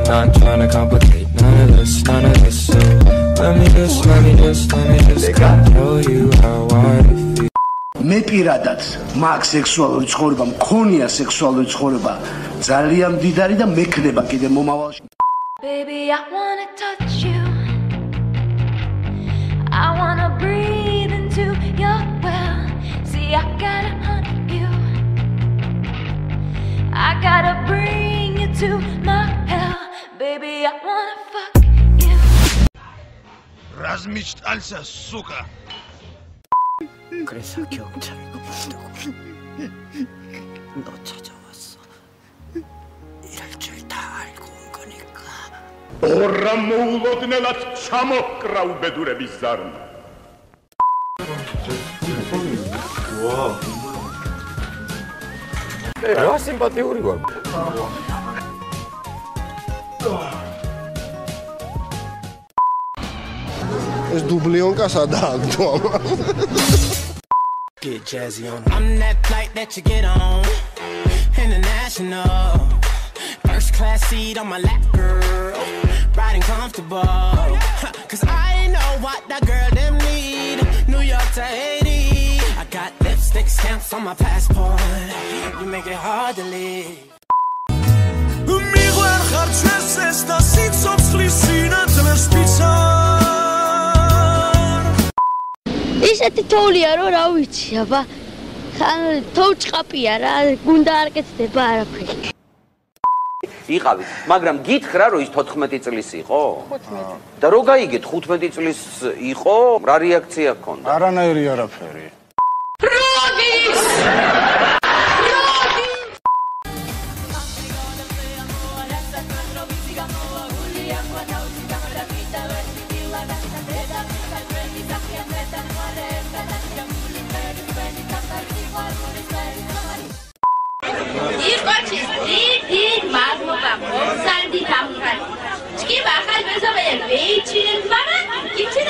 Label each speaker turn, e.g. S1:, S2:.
S1: Not trying to complicate none of this, so let me just tell you how I feel.
S2: მე პირადად მაგ სექსუალური ცხოვრება, მქონია სექსუალური ცხოვრება ძალიან მდიდარი და მექნება კიდე მომავალში.
S3: Baby, I wanna touch you. I wanna breathe into your well. See, I gotta hunt you. I gotta bring you to my hell. Baby, I wanna fuck you.
S4: Размечтался, сука.
S5: 그래서 경찰을 부르고 너 찾아왔어. 이럴 줄 다 알고 온 거니까.
S4: ორ라 მოულოდნელად ჩამოჰკრა უბედურების ზარმა.
S6: 와. რა სიმპათიური ვარ.
S7: ეს დუბლიონკა სადაა თქვა.
S5: Get jazzy on. I'm that flight that you get on. International. First class seat on my lap, girl. Riding comfortable. Cause I know what that girl them need. New York to Haiti. I got lipstick stamps on my passport. You make it hard to leave.
S8: მიღვარ ხარ ჩვენს ეს და სიცოცხლის სინათლეს პიცარ.
S9: ისეთი თოვლია რომ რა ვიცი აბა ხან თოვჭყაპია რა გუნდა არ კეთდება არაფერი.
S10: იყავით, მაგრამ გითხრა რომ ის 14 წლის იყო? 15. და რო გაიგეთ 15 წლის იყო, რა რეაქცია გქონდა?
S7: არანაირი არაფერი.
S3: Rodis! Iqochis did magmoba mosandi tamkan. Chki baxal bezovele veichinen mara, kichina